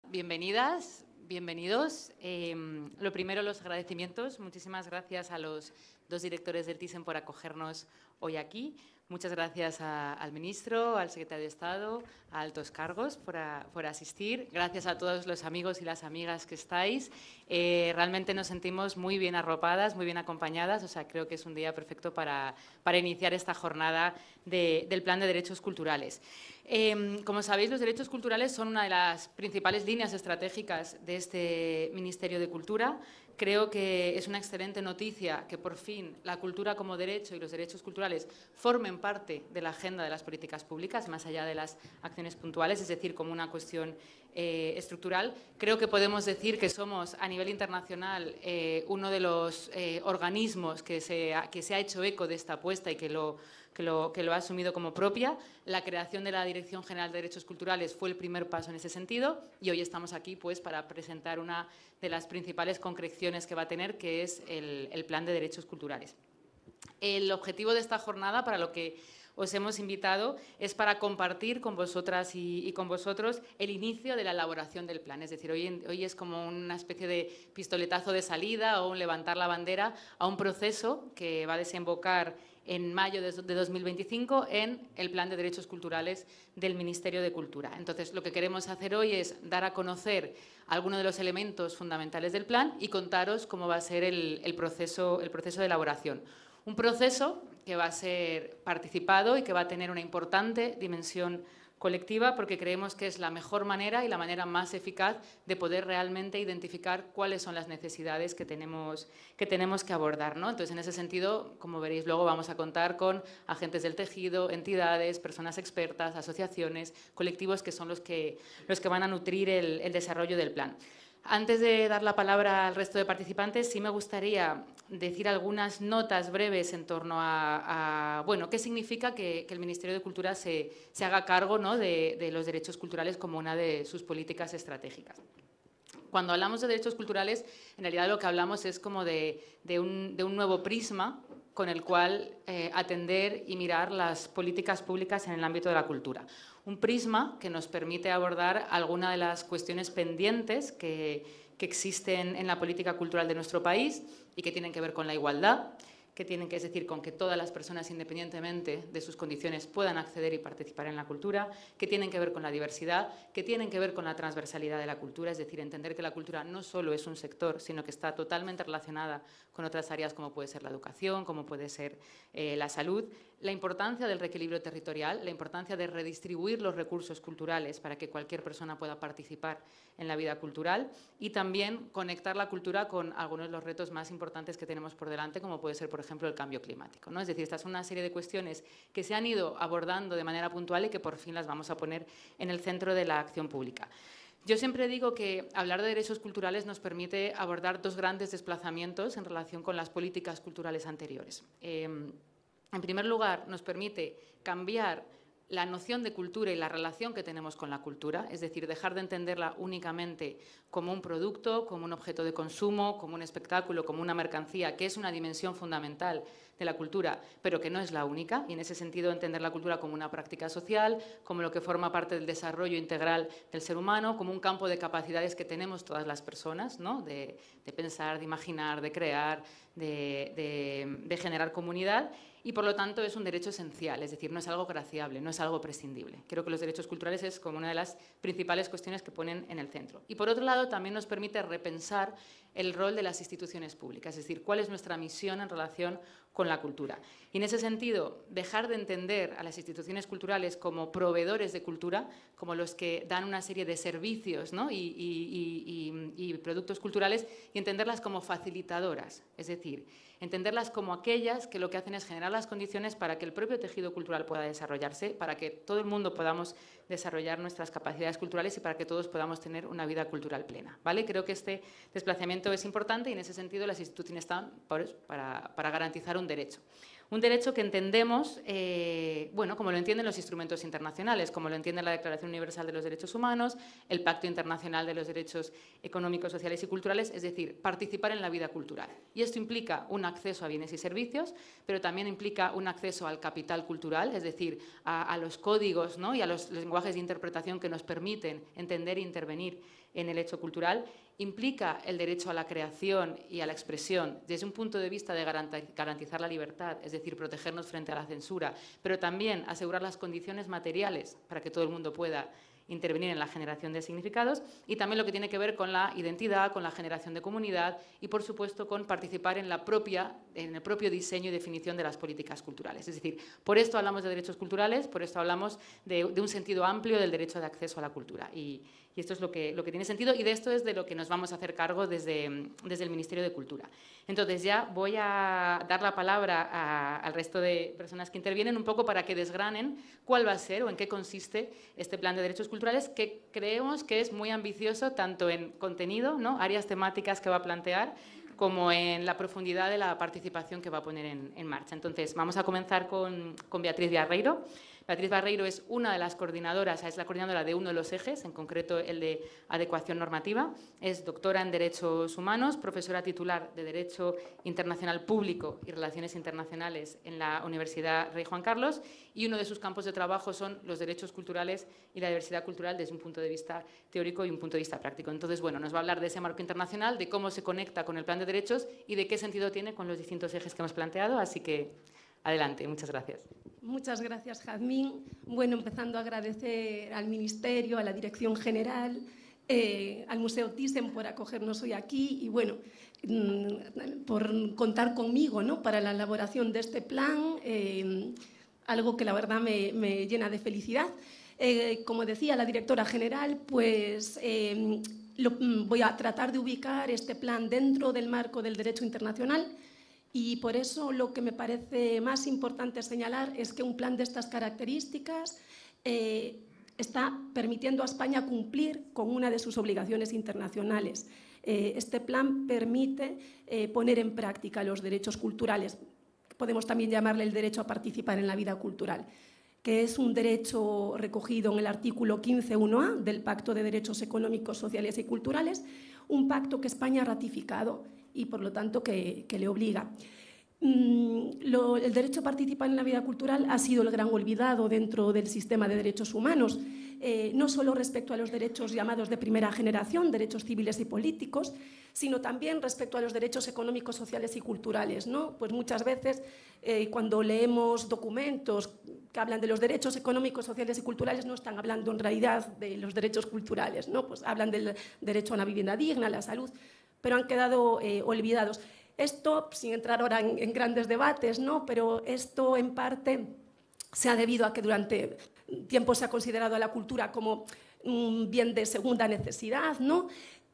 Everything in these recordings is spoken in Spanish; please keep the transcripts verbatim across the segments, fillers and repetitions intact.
bienvenidas, bienvenidos. Eh, lo primero, los agradecimientos. Muchísimas gracias a los dos directores del Thyssen por acogernos hoy aquí. Muchas gracias a, al ministro, al secretario de Estado, a altos cargos por, a, por asistir. Gracias a todos los amigos y las amigas que estáis. Eh, realmente nos sentimos muy bien arropadas, muy bien acompañadas. O sea, creo que es un día perfecto para, para iniciar esta jornada de, del Plan de Derechos Culturales. Eh, como sabéis, los derechos culturales son una de las principales líneas estratégicas de este Ministerio de Cultura. Creo que es una excelente noticia que, por fin, la cultura como derecho y los derechos culturales formen parte de la agenda de las políticas públicas, más allá de las acciones puntuales, es decir, como una cuestión eh, estructural. Creo que podemos decir que somos, a nivel internacional, eh, uno de los eh, organismos que se, ha, que se ha hecho eco de esta apuesta y que lo, que, lo, que lo ha asumido como propia. La creación de la Dirección General de Derechos Culturales fue el primer paso en ese sentido y hoy estamos aquí pues, para presentar una de las principales concreciones que va a tener, que es el, el Plan de Derechos Culturales. El objetivo de esta jornada, para lo que os hemos invitado, es para compartir con vosotras y, y con vosotros el inicio de la elaboración del plan. Es decir, hoy, hoy es como una especie de pistoletazo de salida o un levantar la bandera a un proceso que va a desembocar en mayo de dos mil veinticinco en el Plan de Derechos Culturales del Ministerio de Cultura. Entonces, lo que queremos hacer hoy es dar a conocer algunos de los elementos fundamentales del plan y contaros cómo va a ser el, el, proceso, el proceso de elaboración. Un proceso que va a ser participado y que va a tener una importante dimensión colectiva, porque creemos que es la mejor manera y la manera más eficaz de poder realmente identificar cuáles son las necesidades que tenemos que, tenemos que abordar, ¿no? Entonces, en ese sentido, como veréis luego, vamos a contar con agentes del tejido, entidades, personas expertas, asociaciones, colectivos que son los que, los que van a nutrir el, el desarrollo del plan. Antes de dar la palabra al resto de participantes, sí me gustaría decir algunas notas breves en torno a, a bueno, qué significa que, que el Ministerio de Cultura se, se haga cargo, ¿no?, de, de los derechos culturales como una de sus políticas estratégicas. Cuando hablamos de derechos culturales, en realidad lo que hablamos es como de, de, un, de un nuevo prisma con el cual eh, atender y mirar las políticas públicas en el ámbito de la cultura. Un prisma que nos permite abordar algunas de las cuestiones pendientes que, que existen en la política cultural de nuestro país y que tienen que ver con la igualdad, que tienen que es decir, con que todas las personas, independientemente de sus condiciones, puedan acceder y participar en la cultura, que tienen que ver con la diversidad, que tienen que ver con la transversalidad de la cultura, es decir, entender que la cultura no solo es un sector, sino que está totalmente relacionada con otras áreas como puede ser la educación, como puede ser eh, la salud, la importancia del reequilibrio territorial, la importancia de redistribuir los recursos culturales para que cualquier persona pueda participar en la vida cultural y también conectar la cultura con algunos de los retos más importantes que tenemos por delante, como puede ser, por ejemplo, el cambio climático, ¿no? Es decir, estas son una serie de cuestiones que se han ido abordando de manera puntual y que por fin las vamos a poner en el centro de la acción pública. Yo siempre digo que hablar de derechos culturales nos permite abordar dos grandes desplazamientos en relación con las políticas culturales anteriores. Eh, en primer lugar, nos permite cambiar la noción de cultura y la relación que tenemos con la cultura, es decir, dejar de entenderla únicamente como un producto, como un objeto de consumo, como un espectáculo, como una mercancía, que es una dimensión fundamental de la cultura, pero que no es la única, y en ese sentido entender la cultura como una práctica social, como lo que forma parte del desarrollo integral del ser humano, como un campo de capacidades que tenemos todas las personas, ¿no?, de, de pensar, de imaginar, de crear, de, de, de generar comunidad, y por lo tanto es un derecho esencial, es decir, no es algo graciable, no es algo prescindible. Creo que los derechos culturales es como una de las principales cuestiones que ponen en el centro. Y por otro lado también nos permite repensar el rol de las instituciones públicas, es decir, cuál es nuestra misión en relación con la cultura. Y en ese sentido, dejar de entender a las instituciones culturales como proveedores de cultura, como los que dan una serie de servicios, ¿no?, y, y, y, y productos culturales, y entenderlas como facilitadoras, es decir, entenderlas como aquellas que lo que hacen es generar las condiciones para que el propio tejido cultural pueda desarrollarse, para que todo el mundo podamos desarrollar nuestras capacidades culturales y para que todos podamos tener una vida cultural plena, ¿vale? Creo que este desplazamiento es importante y en ese sentido las instituciones están para, para garantizar un derecho. Un derecho que entendemos, eh, bueno, como lo entienden los instrumentos internacionales, como lo entiende la Declaración Universal de los Derechos Humanos, el Pacto Internacional de los Derechos Económicos, Sociales y Culturales, es decir, participar en la vida cultural. Y esto implica un acceso a bienes y servicios, pero también implica un acceso al capital cultural, es decir, a, a los códigos, ¿no?, y a los lenguajes de interpretación que nos permiten entender e intervenir en el hecho cultural. Implica el derecho a la creación y a la expresión desde un punto de vista de garantizar la libertad, es decir, protegernos frente a la censura, pero también asegurar las condiciones materiales para que todo el mundo pueda intervenir en la generación de significados, y también lo que tiene que ver con la identidad, con la generación de comunidad y, por supuesto, con participar en, la propia, en el propio diseño y definición de las políticas culturales. Es decir, por esto hablamos de derechos culturales, por esto hablamos de, de un sentido amplio del derecho de acceso a la cultura. Y, y esto es lo que, lo que tiene sentido, y de esto es de lo que nos vamos a hacer cargo desde, desde el Ministerio de Cultura. Entonces, ya voy a dar la palabra a, al resto de personas que intervienen un poco para que desgranen cuál va a ser o en qué consiste este plan de derechos culturales, que creemos que es muy ambicioso tanto en contenido, ¿no?, áreas temáticas que va a plantear, como en la profundidad de la participación que va a poner en, en marcha. Entonces, vamos a comenzar con, con Beatriz Barreiro. Beatriz Barreiro es una de las coordinadoras, es la coordinadora de uno de los ejes, en concreto el de adecuación normativa. Es doctora en Derechos Humanos, profesora titular de Derecho Internacional Público y Relaciones Internacionales en la Universidad Rey Juan Carlos, y uno de sus campos de trabajo son los derechos culturales y la diversidad cultural desde un punto de vista teórico y un punto de vista práctico. Entonces, bueno, nos va a hablar de ese marco internacional, de cómo se conecta con el plan de derechos y de qué sentido tiene con los distintos ejes que hemos planteado. Así que, adelante. Muchas gracias. Muchas gracias, Jazmín. Bueno, empezando a agradecer al Ministerio, a la Dirección General, eh, al Museo Thyssen por acogernos hoy aquí y, bueno, por contar conmigo, ¿no?, para la elaboración de este plan, eh, algo que la verdad me, me llena de felicidad. Eh, como decía la directora general, pues eh, lo, voy a tratar de ubicar este plan dentro del marco del derecho internacional. Y por eso lo que me parece más importante señalar es que un plan de estas características eh, está permitiendo a España cumplir con una de sus obligaciones internacionales. Eh, este plan permite eh, poner en práctica los derechos culturales. Podemos también llamarle el derecho a participar en la vida cultural, que es un derecho recogido en el artículo quince punto uno a del Pacto de Derechos Económicos, Sociales y Culturales, un pacto que España ha ratificado y, por lo tanto, que, que le obliga. Mm, lo, el derecho a participar en la vida cultural ha sido el gran olvidado dentro del sistema de derechos humanos, eh, no solo respecto a los derechos llamados de primera generación, derechos civiles y políticos, sino también respecto a los derechos económicos, sociales y culturales, ¿no? Pues muchas veces, eh, cuando leemos documentos que hablan de los derechos económicos, sociales y culturales, no están hablando en realidad de los derechos culturales, ¿no? Pues hablan del derecho a una vivienda digna, a la salud, pero han quedado eh, olvidados. Esto, sin entrar ahora en, en grandes debates, ¿no?, pero esto en parte se ha debido a que durante tiempo se ha considerado a la cultura como un bien de segunda necesidad, ¿no?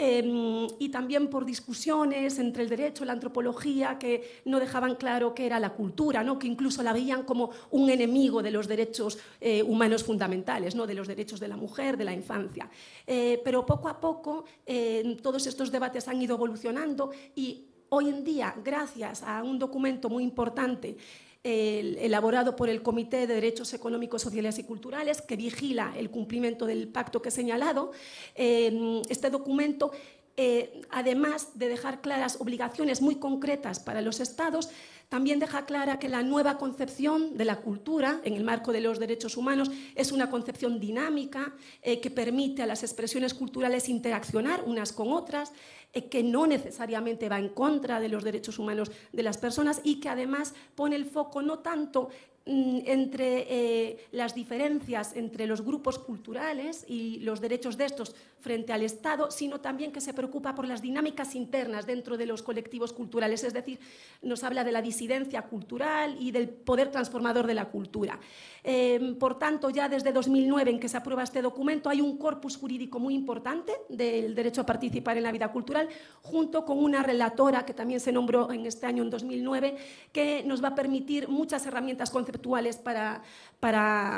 Eh, y también por discusiones entre el derecho y la antropología que no dejaban claro qué era la cultura, ¿no?, que incluso la veían como un enemigo de los derechos eh, humanos fundamentales, ¿no?, de los derechos de la mujer, de la infancia. Eh, pero poco a poco eh, todos estos debates han ido evolucionando y hoy en día, gracias a un documento muy importante eh, elaborado por el Comité de Derechos Económicos, Sociales y Culturales, que vigila el cumplimiento del pacto que he señalado, eh, este documento, eh, además de dejar claras obligaciones muy concretas para los Estados, también deja clara que la nueva concepción de la cultura en el marco de los derechos humanos es una concepción dinámica eh, que permite a las expresiones culturales interaccionar unas con otras, eh, que no necesariamente va en contra de los derechos humanos de las personas y que además pone el foco no tanto entre eh, las diferencias entre los grupos culturales y los derechos de estos frente al Estado, sino también que se preocupa por las dinámicas internas dentro de los colectivos culturales, es decir, nos habla de la disidencia cultural y del poder transformador de la cultura. Eh, por tanto, ya desde dos mil nueve, en que se aprueba este documento, hay un corpus jurídico muy importante del derecho a participar en la vida cultural, junto con una relatora que también se nombró en este año, en dos mil nueve, que nos va a permitir muchas herramientas conceptuales conceptuales para, para,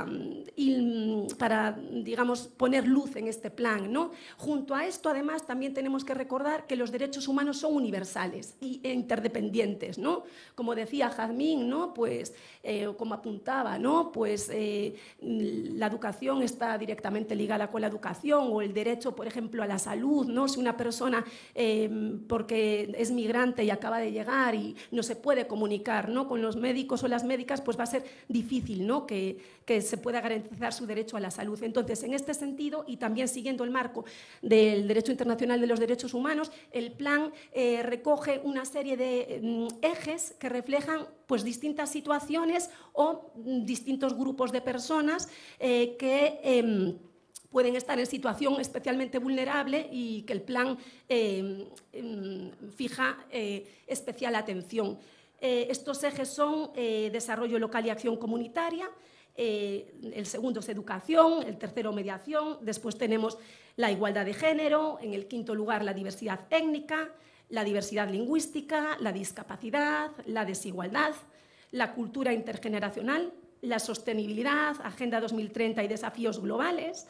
para, digamos, poner luz en este plan, ¿no? Junto a esto, además, también tenemos que recordar que los derechos humanos son universales e interdependientes, ¿no? Como decía Jazmín, ¿no? Pues, eh, como apuntaba, ¿no? Pues eh, la educación está directamente ligada con la educación, o el derecho, por ejemplo, a la salud, ¿no? Si una persona, eh, porque es migrante y acaba de llegar y no se puede comunicar, ¿no? con los médicos o las médicas, pues va a ser difícil, ¿no? que, que se pueda garantizar su derecho a la salud. Entonces, en este sentido, y también siguiendo el marco del Derecho Internacional de los Derechos Humanos, el plan eh, recoge una serie de mm, ejes que reflejan pues, distintas situaciones o mm, distintos grupos de personas eh, que eh, pueden estar en situación especialmente vulnerable y que el plan eh, eh, fija eh, especial atención. Eh, estos ejes son eh, desarrollo local y acción comunitaria, eh, el segundo es educación, el tercero mediación, después tenemos la igualdad de género, en el quinto lugar la diversidad étnica, la diversidad lingüística, la discapacidad, la desigualdad, la cultura intergeneracional, la sostenibilidad, Agenda dos mil treinta y desafíos globales.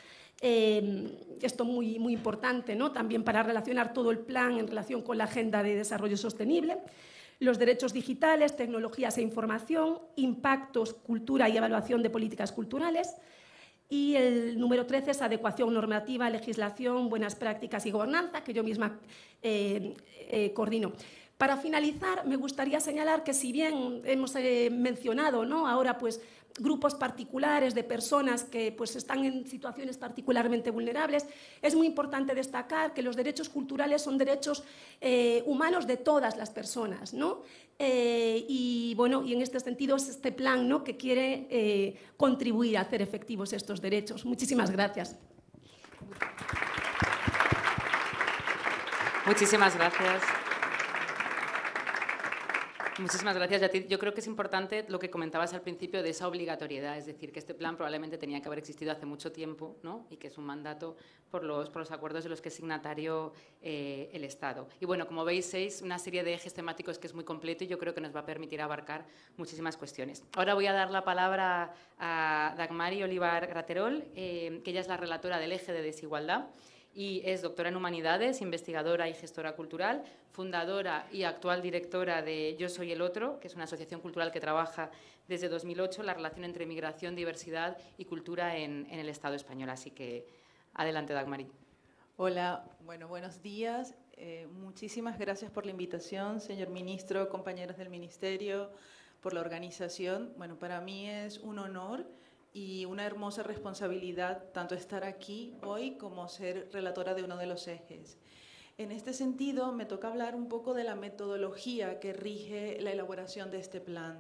Eh, esto muy, muy importante, ¿no? También para relacionar todo el plan en relación con la Agenda de Desarrollo Sostenible. Los derechos digitales, tecnologías e información, impactos, cultura y evaluación de políticas culturales. Y el número trece es adecuación normativa, legislación, buenas prácticas y gobernanza, que yo misma eh, eh, coordino. Para finalizar, me gustaría señalar que si bien hemos eh, mencionado, ¿no? ahora pues, grupos particulares de personas que pues, están en situaciones particularmente vulnerables, es muy importante destacar que los derechos culturales son derechos eh, humanos de todas las personas, ¿no? Eh, y, bueno, y en este sentido es este plan, ¿no? que quiere eh, contribuir a hacer efectivos estos derechos. Muchísimas gracias. Muchísimas gracias. Muchísimas gracias. Yo creo que es importante lo que comentabas al principio de esa obligatoriedad, es decir, que este plan probablemente tenía que haber existido hace mucho tiempo, ¿no? Y que es un mandato por los, por los acuerdos de los que es signatario eh, el Estado. Y bueno, como veis, es una serie de ejes temáticos que es muy completo y yo creo que nos va a permitir abarcar muchísimas cuestiones. Ahora voy a dar la palabra a Dagmari Olivar Graterol, eh, que ella es la relatora del eje de desigualdad. Y es doctora en Humanidades, investigadora y gestora cultural, fundadora y actual directora de Yo Soy el Otro, que es una asociación cultural que trabaja desde dos mil ocho la relación entre migración, diversidad y cultura en, en el Estado español. Así que adelante, Dagmari. Hola, bueno, buenos días. Eh, muchísimas gracias por la invitación, señor ministro, compañeros del Ministerio, por la organización. Bueno, para mí es un honor y una hermosa responsabilidad tanto estar aquí hoy como ser relatora de uno de los ejes. En este sentido, me toca hablar un poco de la metodología que rige la elaboración de este plan.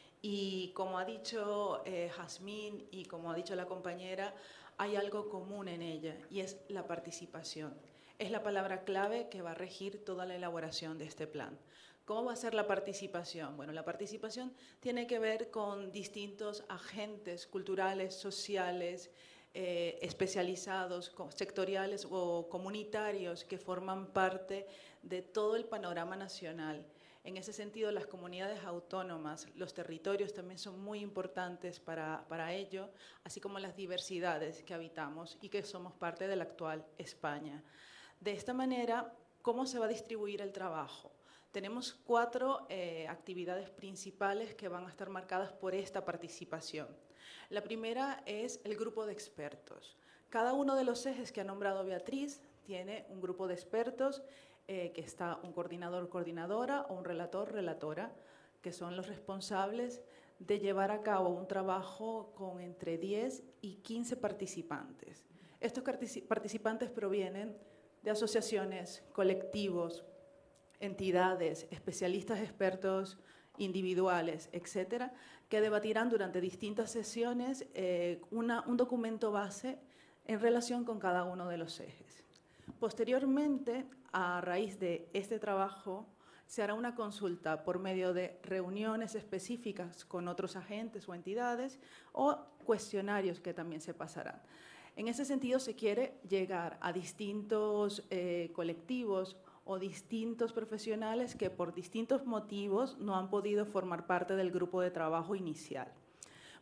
Y como ha dicho eh, Jazmín y como ha dicho la compañera, hay algo común en ella y es la participación. Es la palabra clave que va a regir toda la elaboración de este plan. ¿Cómo va a ser la participación? Bueno, la participación tiene que ver con distintos agentes culturales, sociales, eh, especializados, sectoriales o comunitarios que forman parte de todo el panorama nacional. En ese sentido, las comunidades autónomas, los territorios también son muy importantes para, para ello, así como las diversidades que habitamos y que somos parte de la actual España. De esta manera, ¿cómo se va a distribuir el trabajo? Tenemos cuatro eh, actividades principales que van a estar marcadas por esta participación. La primera es el grupo de expertos. Cada uno de los ejes que ha nombrado Beatriz tiene un grupo de expertos eh, que está un coordinador, coordinadora o un relator, relatora, que son los responsables de llevar a cabo un trabajo con entre diez y quince participantes. Estos participantes provienen de asociaciones, colectivos, entidades, especialistas, expertos individuales, etcétera, que debatirán durante distintas sesiones eh, una, un documento base en relación con cada uno de los ejes. Posteriormente, a raíz de este trabajo, se hará una consulta por medio de reuniones específicas con otros agentes o entidades o cuestionarios que también se pasarán. En ese sentido, se quiere llegar a distintos eh, colectivos o distintos profesionales que por distintos motivos no han podido formar parte del grupo de trabajo inicial.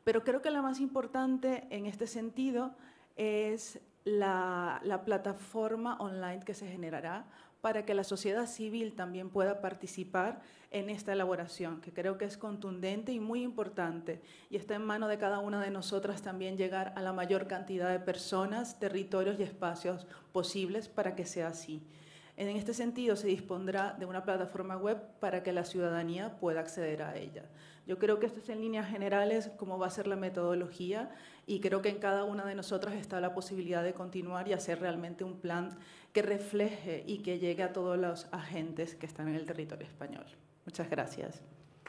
Pero creo que la más importante en este sentido es la, la plataforma online que se generará para que la sociedad civil también pueda participar en esta elaboración, que creo que es contundente y muy importante, y está en manos de cada una de nosotras también llegar a la mayor cantidad de personas, territorios y espacios posibles para que sea así. En este sentido, se dispondrá de una plataforma web para que la ciudadanía pueda acceder a ella. Yo creo que esto es en líneas generales cómo va a ser la metodología, y creo que en cada una de nosotras está la posibilidad de continuar y hacer realmente un plan que refleje y que llegue a todos los agentes que están en el territorio español. Muchas gracias.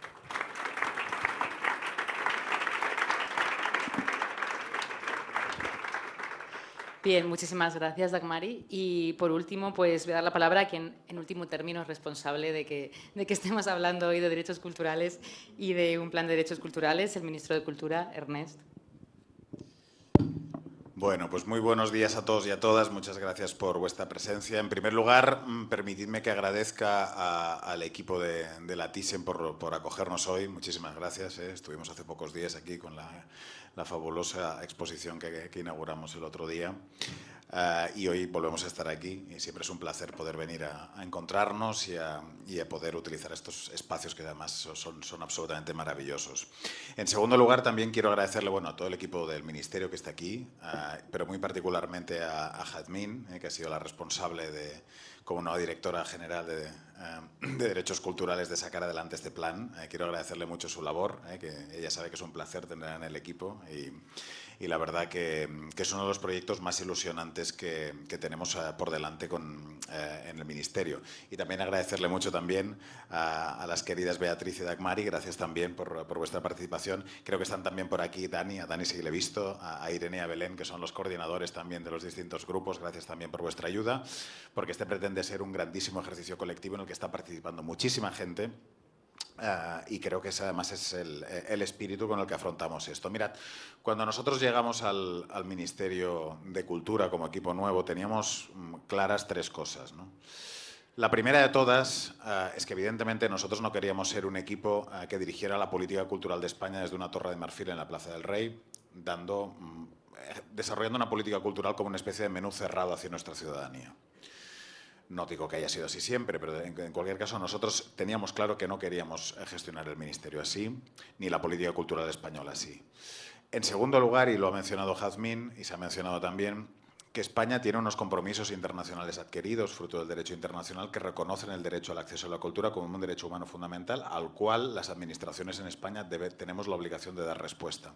Bien, muchísimas gracias, Dagmari. Y por último, pues voy a dar la palabra a quien en último término es responsable de que, de que estemos hablando hoy de derechos culturales y de un plan de derechos culturales, el ministro de Cultura, Ernest. Bueno, pues muy buenos días a todos y a todas. Muchas gracias por vuestra presencia. En primer lugar, permitidme que agradezca a, al equipo de, de la Thyssen por, por acogernos hoy. Muchísimas gracias. ¿eh? Estuvimos hace pocos días aquí con la, la fabulosa exposición que, que inauguramos el otro día. Uh, y hoy volvemos a estar aquí y siempre es un placer poder venir a, a encontrarnos y a, y a poder utilizar estos espacios que además son, son absolutamente maravillosos. En segundo lugar, también quiero agradecerle bueno, a todo el equipo del Ministerio que está aquí, uh, pero muy particularmente a, a Jazmín, eh, que ha sido la responsable de, como nueva directora general de, uh, de Derechos Culturales, de sacar adelante este plan. Eh, quiero agradecerle mucho su labor, eh, que ella sabe que es un placer tenerla en el equipo y, y la verdad que, que es uno de los proyectos más ilusionantes que, que tenemos uh, por delante con, uh, en el Ministerio. Y también agradecerle mucho también a, a las queridas Beatriz y Dagmari, gracias también por, por vuestra participación. Creo que están también por aquí Dani, a Dani sí que le he visto, a, a Irene y a Belén, que son los coordinadores también de los distintos grupos, gracias también por vuestra ayuda, porque este pretende ser un grandísimo ejercicio colectivo en el que está participando muchísima gente. Uh, y creo que ese además es el, el espíritu con el que afrontamos esto. Mirad, cuando nosotros llegamos al, al Ministerio de Cultura como equipo nuevo, teníamos claras tres cosas, ¿no? La primera de todas uh, es que evidentemente nosotros no queríamos ser un equipo uh, que dirigiera la política cultural de España desde una torre de marfil en la Plaza del Rey, dando, um, desarrollando una política cultural como una especie de menú cerrado hacia nuestra ciudadanía. No digo que haya sido así siempre, pero en, en cualquier caso nosotros teníamos claro que no queríamos gestionar el Ministerio así, ni la política cultural española así. En segundo lugar, y lo ha mencionado Jazmín, y se ha mencionado también, que España tiene unos compromisos internacionales adquiridos, fruto del derecho internacional, que reconocen el derecho al acceso a la cultura como un derecho humano fundamental, al cual las administraciones en España debe, tenemos la obligación de dar respuesta.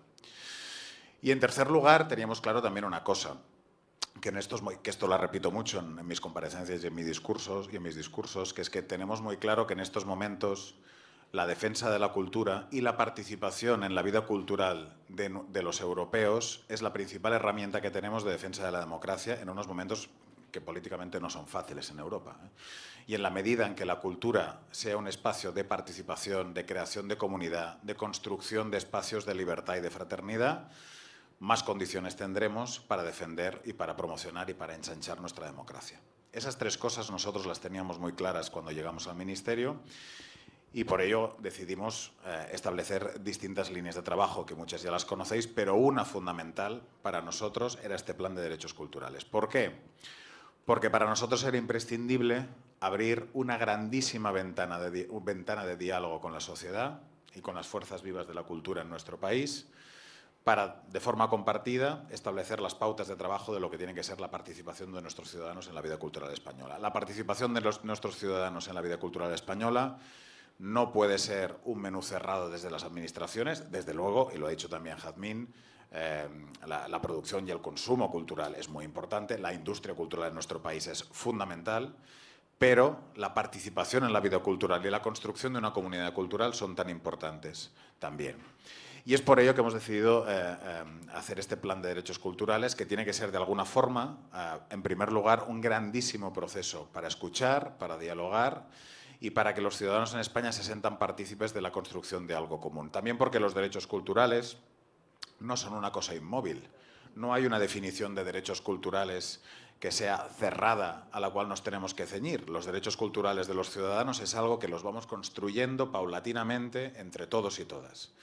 Y en tercer lugar, teníamos claro también una cosa, que, en estos, que esto lo repito mucho en, en mis comparecencias y en mis discursos, y en mis discursos, que es que tenemos muy claro que en estos momentos la defensa de la cultura y la participación en la vida cultural de, de los europeos es la principal herramienta que tenemos de defensa de la democracia en unos momentos que políticamente no son fáciles en Europa. ¿eh? Y en la medida en que la cultura sea un espacio de participación, de creación de comunidad, de construcción de espacios de libertad y de fraternidad, más condiciones tendremos para defender y para promocionar y para ensanchar nuestra democracia. Esas tres cosas nosotros las teníamos muy claras cuando llegamos al Ministerio y por ello decidimos eh, establecer distintas líneas de trabajo, que muchas ya las conocéis, pero una fundamental para nosotros era este plan de derechos culturales. ¿Por qué? Porque para nosotros era imprescindible abrir una grandísima ventana de, ventana de diálogo con la sociedad y con las fuerzas vivas de la cultura en nuestro país, para, de forma compartida, establecer las pautas de trabajo de lo que tiene que ser la participación de nuestros ciudadanos en la vida cultural española. La participación de los, nuestros ciudadanos en la vida cultural española no puede ser un menú cerrado desde las administraciones, desde luego, y lo ha dicho también Jazmín, eh, la, la producción y el consumo cultural es muy importante, la industria cultural en nuestro país es fundamental, pero la participación en la vida cultural y la construcción de una comunidad cultural son tan importantes también. Y es por ello que hemos decidido eh, eh, hacer este plan de derechos culturales, que tiene que ser de alguna forma, eh, en primer lugar, un grandísimo proceso para escuchar, para dialogar y para que los ciudadanos en España se sientan partícipes de la construcción de algo común. También porque los derechos culturales no son una cosa inmóvil. No hay una definición de derechos culturales que sea cerrada a la cual nos tenemos que ceñir. Los derechos culturales de los ciudadanos es algo que los vamos construyendo paulatinamente entre todos y todas.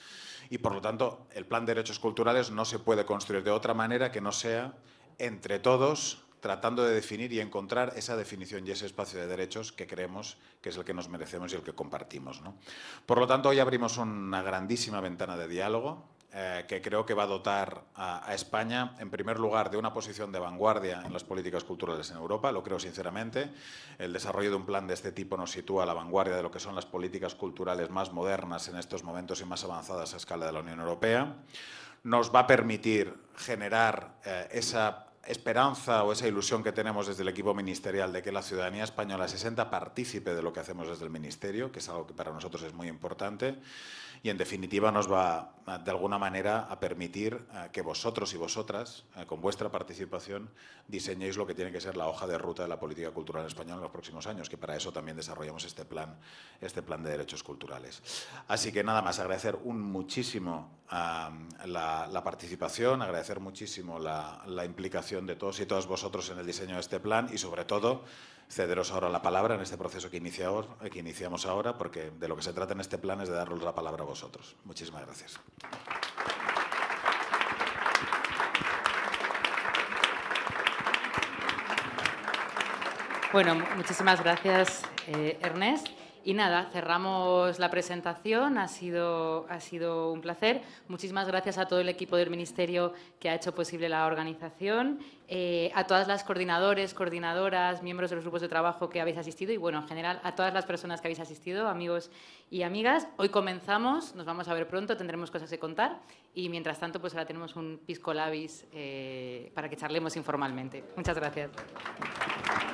Y, por lo tanto, el Plan de Derechos Culturales no se puede construir de otra manera que no sea entre todos, tratando de definir y encontrar esa definición y ese espacio de derechos que creemos que es el que nos merecemos y el que compartimos, ¿no? Por lo tanto, hoy abrimos una grandísima ventana de diálogo eh, que creo que va a dotar a, a España, en primer lugar, de una posición de vanguardia en las políticas culturales en Europa, lo creo sinceramente. El desarrollo de un plan de este tipo nos sitúa a la vanguardia de lo que son las políticas culturales más modernas en estos momentos y más avanzadas a escala de la Unión Europea. Nos va a permitir generar eh, esa esperanza o esa ilusión que tenemos desde el equipo ministerial de que la ciudadanía española se sienta partícipe de lo que hacemos desde el Ministerio, que es algo que para nosotros es muy importante, y en definitiva nos va de alguna manera a permitir que vosotros y vosotras, con vuestra participación, diseñéis lo que tiene que ser la hoja de ruta de la política cultural española en los próximos años, que para eso también desarrollamos este plan, este plan de derechos culturales. Así que nada más, agradecer un muchísimo uh, la, la participación, agradecer muchísimo la, la implicación de todos y todas vosotros en el diseño de este plan y, sobre todo, cederos ahora la palabra en este proceso que, iniciamos, que iniciamos ahora, porque de lo que se trata en este plan es de daros la palabra a vosotros. Muchísimas gracias. Bueno, muchísimas gracias, eh, Ernest. Y nada, cerramos la presentación, ha sido, ha sido un placer. Muchísimas gracias a todo el equipo del Ministerio que ha hecho posible la organización, eh, a todas las coordinadores, coordinadoras, miembros de los grupos de trabajo que habéis asistido y, bueno, en general, a todas las personas que habéis asistido, amigos y amigas. Hoy comenzamos, nos vamos a ver pronto, tendremos cosas que contar y, mientras tanto, pues ahora tenemos un pisco labis eh, para que charlemos informalmente. Muchas gracias.